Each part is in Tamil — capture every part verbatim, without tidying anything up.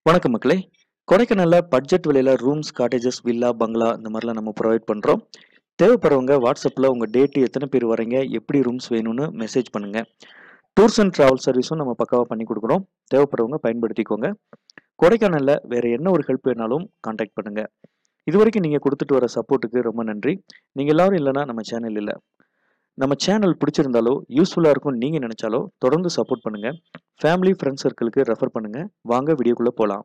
வணக்கம் மக்களே! கொடைக்கானல்ல பட்ஜெட் விலையில ரூம்ஸ், காட்டேஜஸ், வில்லா, பங்களா இந்த மாரிலாம் நம்ம ப்ரொவைட் பண்றோம். தேவைப்படுறவங்க WhatsAppல உங்க டேட் எத்தன பேர் வர்றீங்க, எப்படி ரூம்ஸ் வேணும்னு மெசேஜ் பண்ணுங்க. டூர்ஸ் அண்ட் டிராவல் சர்வீஸும் நம்ம பக்காவா பண்ணி குடுக்குறோம். தேவைப்படுறவங்க பயன்படுத்திக்கோங்க. கொடைக்கானல்ல வேற என்ன ஒரு ஹெல்ப் வேணாலும் கான்டாக்ட் பண்ணுங்க. இதுவரைக்கும் நீங்க குடுத்துட்டு வர சப்போர்ட்டுக்கு ரொம்ப நன்றி. நீங்க எல்லாரும் இல்லன்னா நம்ம சேனல் இல்ல. நம்ம சேனல் பிடிச்சிருந்தாலோ, யூஸ்ஃபுல்லா இருக்கும்னு நீங்க நெனச்சாலோ தொடர்ந்து சப்போர்ட் பண்ணுங்க. ஃபேமிலி, ஃபிரெண்ட்ஸ் சர்க்கிள்க்கு ரெஃபர் பண்ணுங்க. வாங்க வீடியோக்குள்ள போலாம்.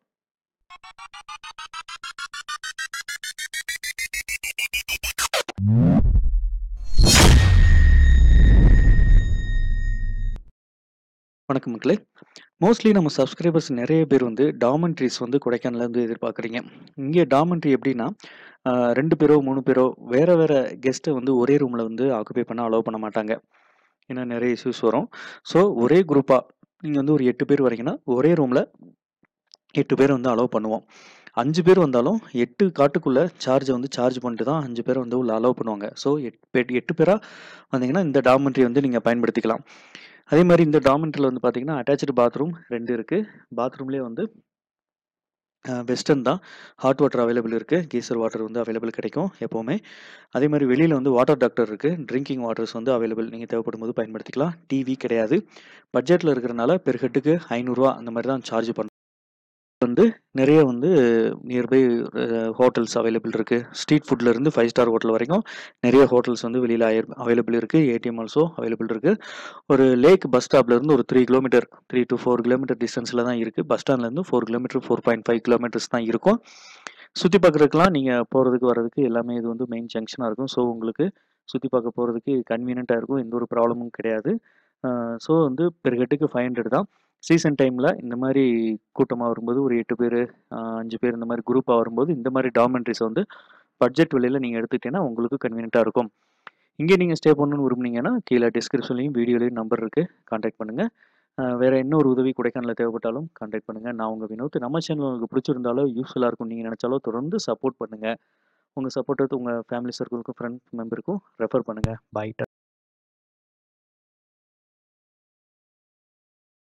வணக்கம் மக்களே! மோஸ்ட்லி நம்ம சப்ஸ்கிரைபர்ஸ் நெறைய பேர் வந்து டாமெண்ட்ரீஸ் வந்து கொடைக்கானல்ல வந்து எதிர்பார்க்குறீங்க. இங்கே டாமெண்ட்ரி எப்படின்னா, அ ரெண்டு பேரோ, மூணு பேரோ வேற வேற கெஸ்ட்ட வந்து ஒரே ரூம்ல வந்து ஆக்குபை பண்ண அலோவ் பண்ண மாட்டாங்க. ஏன்னா நெறைய இஷ்யூஸ் வரும். ஸோ ஒரே குரூப்பா நீங்க வந்து ஒரு எட்டு பேர் வரீங்கன்னா, ஒரே ரூம்ல எட்டு பேர வந்து அலோவ் பண்ணுவோம். அஞ்சு பேர் வந்தாலும் எட்டு காட்டுக்குள்ள சார்ஜ வந்து சார்ஜ் பண்ணிட்டு தான் அஞ்சு பேர வந்து உள்ள அலோவ் பண்ணுவாங்க. ஸோ எட் பெட் எட்டு பேரா வந்தீங்கன்னா, இந்த டாமெண்ட்ரி வந்து நீங்க பயன்படுத்திக்கலாம். அதே மாரி இந்த டாமெண்ட்ரில வந்து பார்த்தீங்கன்னா, அட்டாச்டு பாத்ரூம் ரெண்டு இருக்கு. பாத்ரூம்லயே வந்து அ வெஸ்டர்ன் தான். ஹாட் வாட்டர் அவைலபிள் இருக்கு. கீசர் வாட்டர் வந்து அவைலபிள் கிடைக்கும் எப்பவுமே. அதே மாரி வெளியில வந்து வாட்டர் டாக்டர் இருக்கு. ட்ரிங்கிங் வாட்டர்ஸ் வந்து அவைலபிள். நீங்க தேவைப்படும்போது பயன்படுத்திக்கலாம். டிவி கிடையாது. பட்ஜெட்ல இருக்கிறனால பெர் ஹெட்டுக்கு ரூ. ஐநூறு அந்த மாரி தான் சார்ஜ் பண்றோம். வந்து நெறைய வந்து நியர்பை அ ஹோட்டல்ஸ் அவைலபிள் இருக்கு. ஸ்ட்ரீட் ஃபுட்ல இருந்து ஃபைவ் ஸ்டார் ஹோட்டல் வரைக்கும் நெறைய ஹோட்டல்ஸ் வந்து வெளியில அயர் அவைலபிள் இருக்கு. ஏடிஎம் ஆல்சோ அவைலபிள் இருக்கு. ஒரு லேக் பஸ் ஸ்டாப்ல இருந்து ஒரு மூணு கிலோமீட்டர் மூணு டூ நாலு கிலோமீட்டர் டிஸ்டன்ஸ்ல தான் இருக்கு. பஸ் ஸ்டாண்ட்ல இருந்து நாலு கிலோமீட்டர் நாலு புள்ளி அஞ்சு கிலோமீட்டர்ஸ் தான் இருக்கும். சுத்தி பார்க்கறதுக்குலாம் நீங்க போறதுக்கு, வர்றதுக்கு எல்லாமே இது வந்து மெயின் ஜங்ஷனா இருக்கும். ஸோ உங்களுக்கு சுத்தி பார்க்க போறதுக்கு கன்வீனியன்ட்டா இருக்கும். எந்த ஒரு ப்ராப்ளமும் கிடையாது. அ ஸோ வந்து பெர் ஹெட்டுக்கு ஐநூறு தான். சீசன் டைம்ல இந்த மாரி கூட்டமா வரும்போது ஒரு எட்டு பேரு, அ அஞ்சு பேர் இந்த மாரி குரூப்பா வரும்போது, இந்த மாரி டாமெண்ட்ரீஸ வந்து பட்ஜெட் விலையில நீங்க எடுத்துக்கிட்டீங்கன்னா, உங்களுக்கு கன்வீனியன்ட்டா இருக்கும். இங்கே நீங்க ஸ்டே பண்ணணும்னு விரும்புனீங்கன்னா, கீழ டிஸ்கிரிப்ஷன்லயும், வீடியோலயும் நம்பர் இருக்கு. கான்டாக்ட் பண்ணுங்க. அ வேற என்ன ஒரு உதவி கொடைக்கானல்ல தேவைப்பட்டாலும் கான்டாக்ட் பண்ணுங்க. நான் உங்க வினோத். நம்ம சேனல் உங்களுக்கு பிடிச்சிருந்தாலோ, யூஸ்ஃபுல்லா இருக்கும்னு நீங்க நெனச்சாலோ தொடர்ந்து சப்போர்ட் பண்ணுங்க. உங்க சப்போர்ட்ட உங்க ஃபேமிலி சர்க்கிள்க்கும், ஃபிரெண்ட்ஸ் மெம்பருக்கும் ரெஃபர் பண்ணுங்க. பாய்.